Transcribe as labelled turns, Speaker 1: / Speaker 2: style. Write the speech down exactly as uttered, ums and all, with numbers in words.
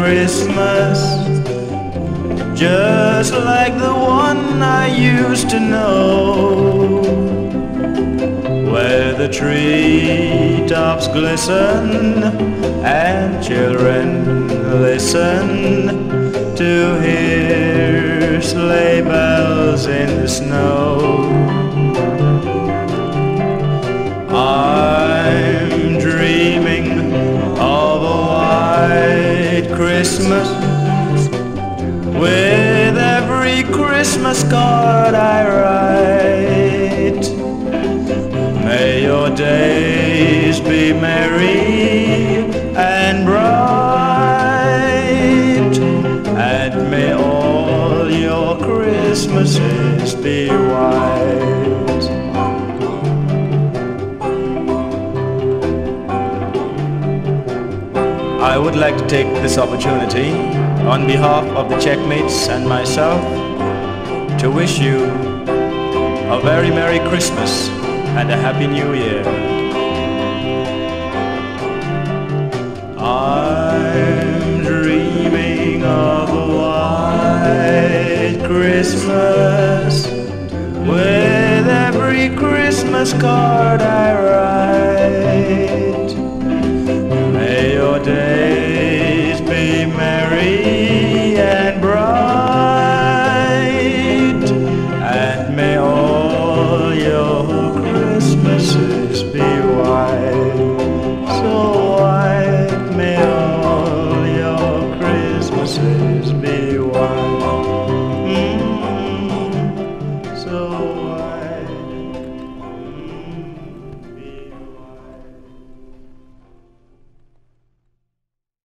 Speaker 1: Christmas, just like the one I used to know, where the treetops glisten and children listen to hear sleigh bells in the snow. I'm dreaming of a white Christmas, with every Christmas card I write. May your days be merry and bright, and may all your Christmases be white. I would like to take this opportunity, on behalf of the Checkmates and myself, to wish you a very Merry Christmas and a Happy New Year. I'm dreaming of a white Christmas, with every Christmas card I write. May your days be merry and bright, and may all your Christmases be white. So